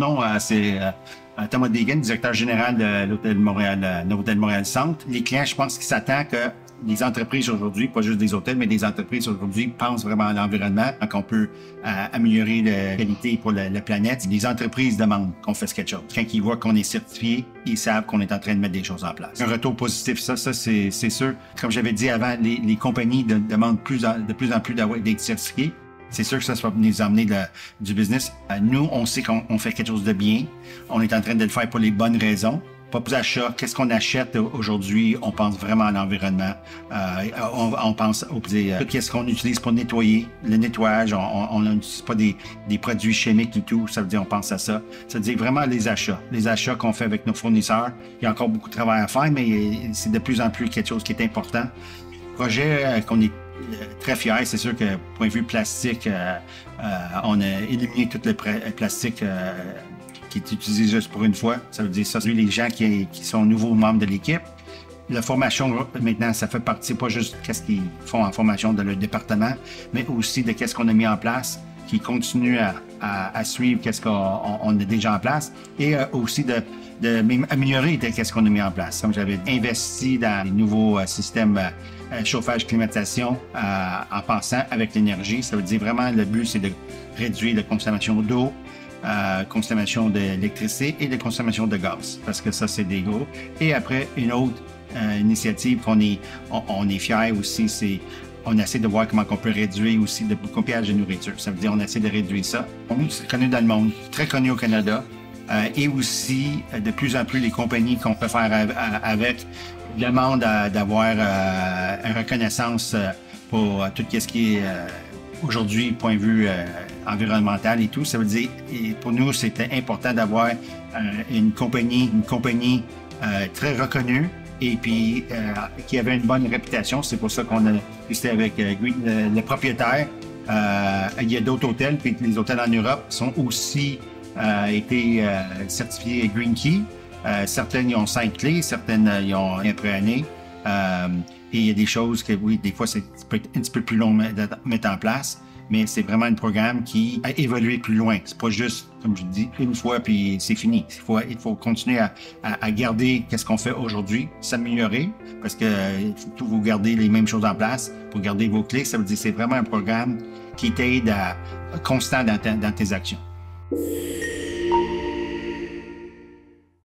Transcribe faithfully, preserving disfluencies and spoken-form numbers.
nom, euh, c'est euh, Thomas Deegan, directeur général de l'Hôtel Montréal, euh, l'Hôtel Montréal Centre. Les clients, je pense qu'ils s'attendent que les entreprises aujourd'hui, pas juste des hôtels, mais des entreprises aujourd'hui pensent vraiment à l'environnement, qu'on peut euh, améliorer la qualité pour la, la planète. Les entreprises demandent qu'on fasse quelque chose. Quand ils voient qu'on est certifié, ils savent qu'on est en train de mettre des choses en place. Un retour positif, ça, ça c'est sûr. Comme j'avais dit avant, les, les compagnies de, demandent plus en, de plus en plus d'avoir d'être certifiées. C'est sûr que ça va nous emmener de, du business. Euh, nous, on sait qu'on fait quelque chose de bien. On est en train de le faire pour les bonnes raisons. Pas plus d'achat. Qu'est-ce qu'on achète aujourd'hui? On pense vraiment à l'environnement. Euh, on, on pense au euh, qu'est-ce qu'on utilise pour nettoyer, le nettoyage. On n'utilise pas des, des produits chimiques du tout. Ça veut dire on pense à ça. Ça veut dire vraiment les achats. Les achats qu'on fait avec nos fournisseurs. Il y a encore beaucoup de travail à faire, mais c'est de plus en plus quelque chose qui est important. Projet euh, qu'on est très fiers. C'est sûr que, point de vue plastique, euh, euh, on a éliminé tout le plastique euh, qui est utilisé juste pour une fois. Ça veut dire ça, c'est les gens qui, qui sont nouveaux membres de l'équipe. La formation, maintenant, ça fait partie pas juste de ce qu'ils font en formation de leur département, mais aussi de ce qu'on a mis en place, qui continue à, à, à suivre ce qu'on on a déjà en place, et euh, aussi de, de même améliorer ce qu'on a mis en place. Comme j'avais investi dans les nouveaux euh, systèmes euh, chauffage, climatisation, euh, en pensant avec l'énergie. Ça veut dire vraiment, le but, c'est de réduire la consommation d'eau, Euh, consommation d'électricité et de consommation de gaz, parce que ça, c'est des gros. Et après, une autre euh, initiative qu'on est, on, on est fiers aussi, c'est on essaie de voir comment on peut réduire aussi le gaspillage de nourriture. Ça veut dire on essaie de réduire ça. On est connu dans le monde, très connu au Canada, euh, et aussi, de plus en plus, les compagnies qu'on peut faire avec demandent d'avoir euh, une reconnaissance pour tout ce qui est euh, aujourd'hui, point de vue euh, environnemental et tout. Ça veut dire, et pour nous, c'était important d'avoir euh, une compagnie, une compagnie euh, très reconnue et puis euh, qui avait une bonne réputation. C'est pour ça qu'on a resté avec euh, le, le propriétaire. Euh, il y a d'autres hôtels, puis les hôtels en Europe sont aussi euh, été euh, certifiés Green Key. Euh, certaines, ils ont cinq clés, certaines, ils ont un après année. Euh, et il y a des choses que, oui, des fois, c'est peut être un petit peu plus long à mettre en place, mais c'est vraiment un programme qui a évolué plus loin. C'est pas juste, comme je dis, une fois puis c'est fini. Il faut, il faut continuer à, à, à garder qu'est-ce qu'on fait aujourd'hui, s'améliorer, parce que il faut tout vous garder les mêmes choses en place pour garder vos clés. Ça veut dire que c'est vraiment un programme qui t'aide à constant dans, ta, dans tes actions.